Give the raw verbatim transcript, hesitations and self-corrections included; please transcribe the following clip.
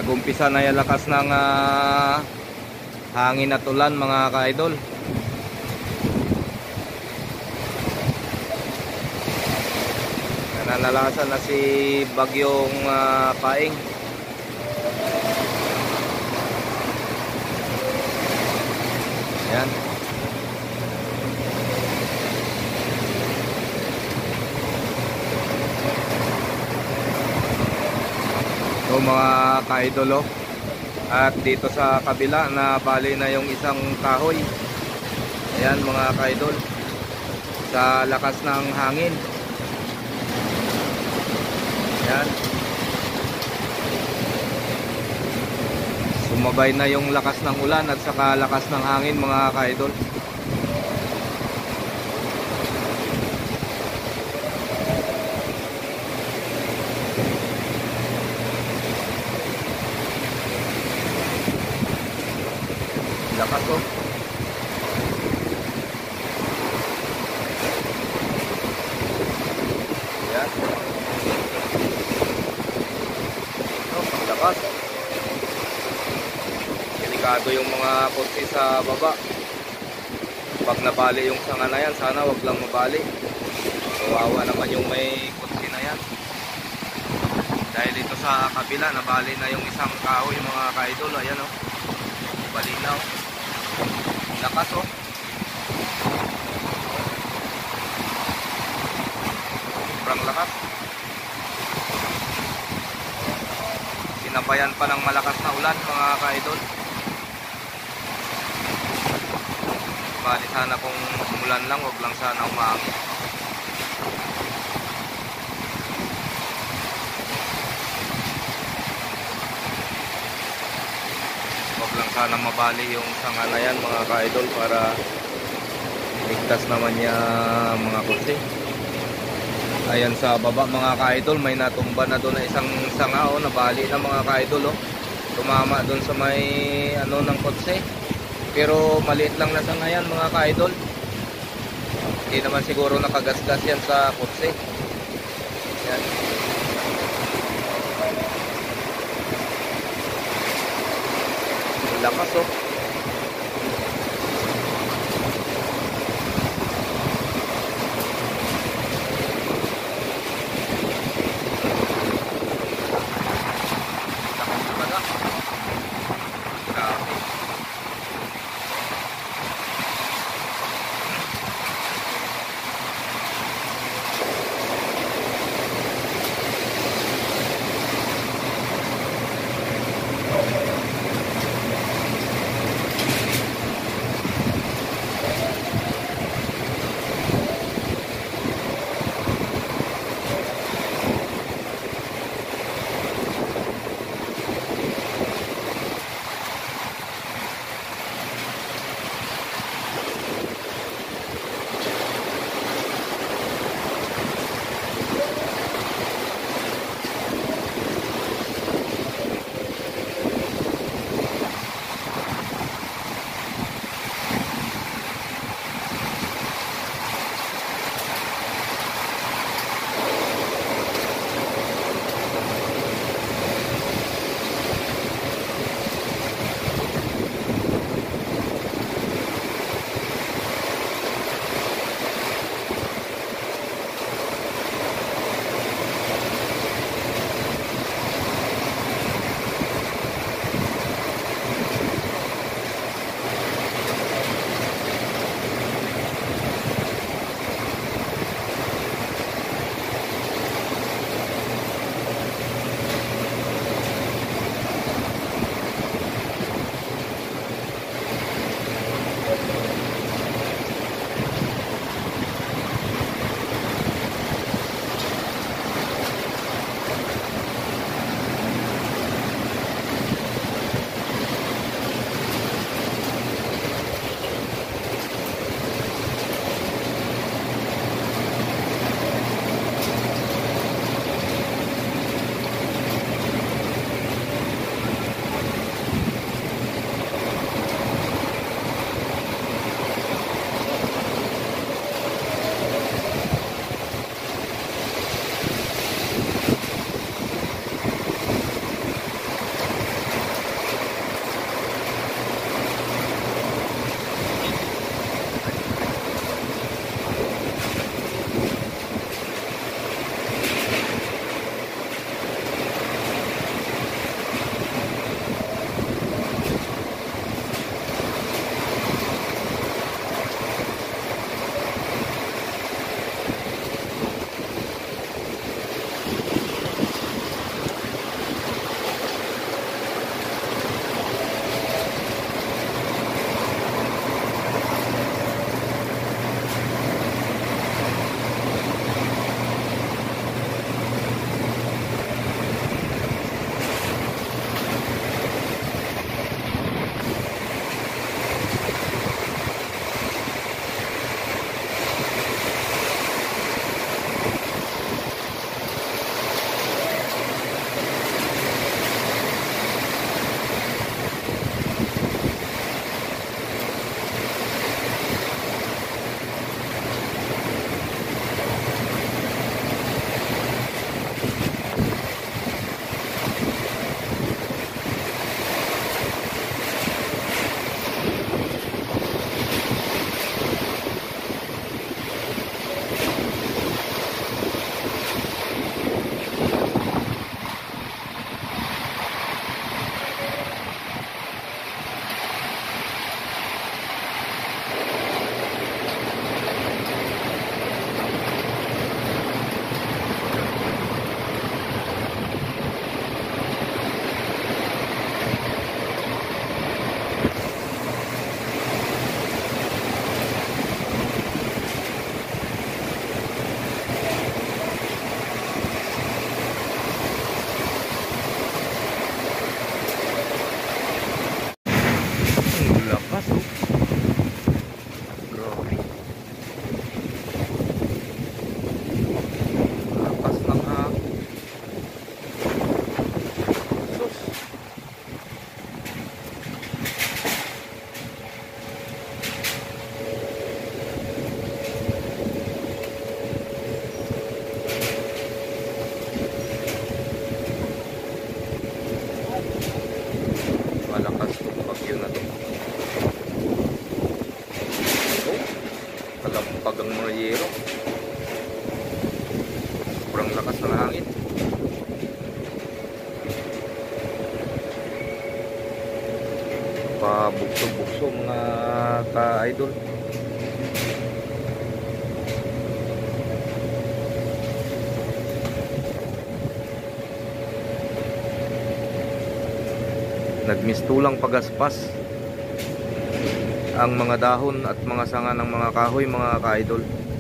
Nagumpisa na yung lakas ng uh, hangin at ulan mga ka-idol. Nanalasan na si Bagyong uh, Paing. Yan. So mga ka-idol, oh. At dito sa kabila na bali na yung isang kahoy. Ayan mga ka-idol, sa lakas ng hangin. Ayan. Sumabay na yung lakas ng ulan at saka lakas ng hangin mga ka-idol. Lakas, oh. Yan. Oh, lakas. Delikado yung mga kotse sa baba. Pag nabali yung sanga na yan, sana wag lang mabali. Kawawa naman yung may kotse na yan. Dahil dito sa kabila, nabali na yung isang kahoy mga ka-idol. Ayan, oh. Balinaw. Lakas, oh. Sobrang lakas. Sinabayan pa ng malakas na ulan mga ka-idol. Bali sana kung umulan lang, wag lang sana umangin. Lang sana mabali yung sanga na yan mga ka-idol para ligtas naman niya mga kotse. Ayan sa baba mga ka-idol, may natumba na doon na isang sanga, oh, nabali na mga ka-idol, oh. Tumama doon sa may ano ng kotse. Pero maliit lang na sanga yan mga ka-idol. Hindi naman siguro nakagasgas yan sa kotse. Yan. Lakas, oh. Lakas talaga. Grabe. lakas ng hangin. Pabukso-bukso mga ka-idol. Nagmistulang pagaspas ang mga dahon at mga sanga ng mga kahoy mga ka-idol.